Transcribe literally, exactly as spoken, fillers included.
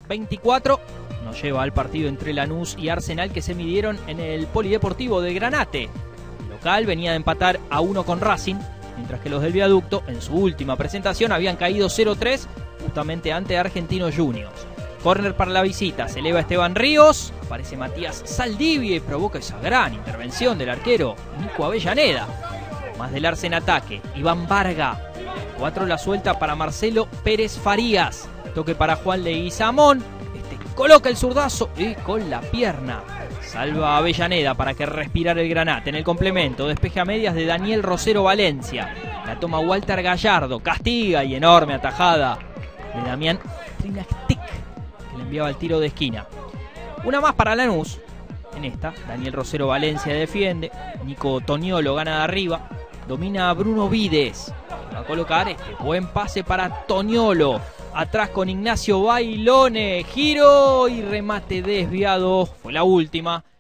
veinticuatro nos lleva al partido entre Lanús y Arsenal, que se midieron en el Polideportivo de Granate. El local venía de empatar a uno con Racing, mientras que los del Viaducto, en su última presentación, habían caído cero tres justamente ante Argentinos Juniors. Córner para la visita, se eleva Esteban Ríos, aparece Matías Saldivia y provoca esa gran intervención del arquero Nico Avellaneda. Más del Arce en ataque, Iván Varga. Cuatro la suelta para Marcelo Pérez Farías. Toque para Juan Leguizamón. Este coloca el zurdazo y con la pierna salva a Avellaneda para que respirara el Granate. En el complemento, despeje a medias de Daniel Rosero Valencia. La toma Walter Gallardo, castiga y enorme atajada de Damián Trinactic, que le enviaba el tiro de esquina. Una más para Lanús. En esta, Daniel Rosero Valencia defiende. Nico Toniolo gana de arriba. Domina a Bruno Vides. Va a colocar este buen pase para Toniolo. Atrás con Ignacio Bailone. Giro y remate desviado. Fue la última.